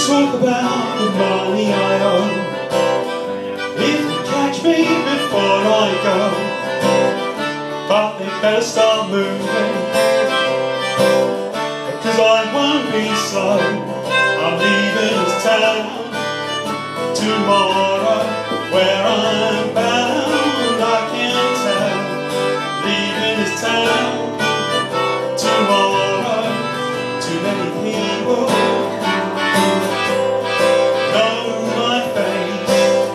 talk about the money I owe. If you catch me before I go, but they better start moving, because I won't be slow. I'm leaving this town tomorrow. Where I'm bound I can't tell. Leaving this town tomorrow. Too many people know my face,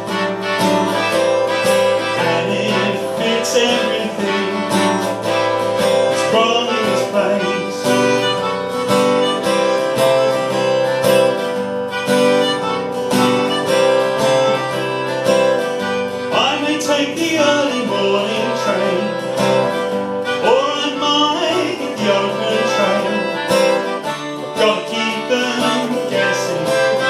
and it fits everything that's wrong in this place. I may take the early morning train, or I might get the open train. Gotta keep them guessing,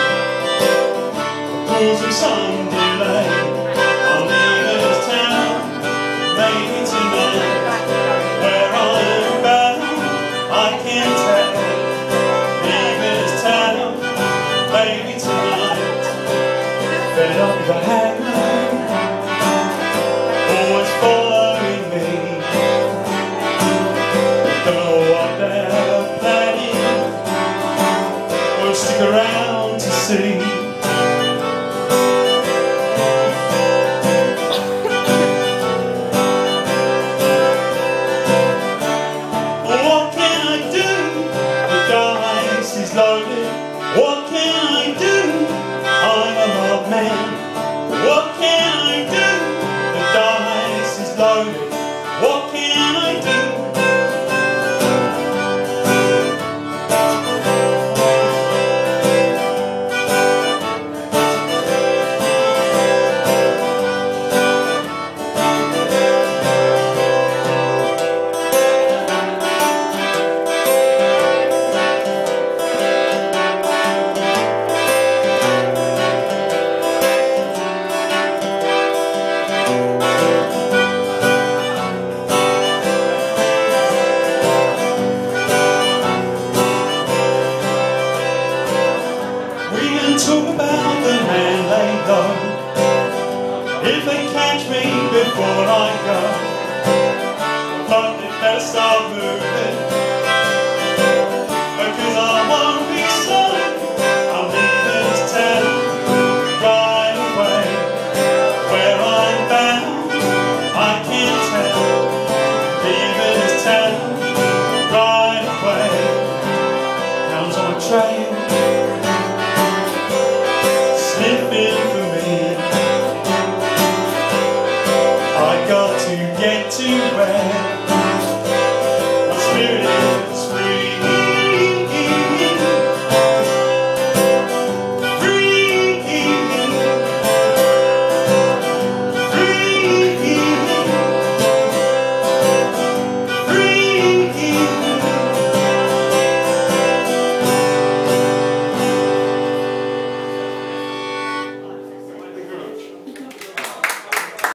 causing some delay. I'll leave this town, maybe tonight. Where I'm bound, I can't tell. Leave this town, maybe tonight. Fed up with the hangman, always following me. Don't know what they're planning, we'll stick around to see. What can I do? The dice is loaded. What can I do? I'm a mob man. What can I do? The dice is loaded. What can I do? Talk about the man laid low. If they catch me before I go, but they better start moving, because I won't be slow. I'll leave this town right away. Where I'm bound, I can't tell. Leaving this town right away. Hounds on a trail, sniffing for me. I got to get to where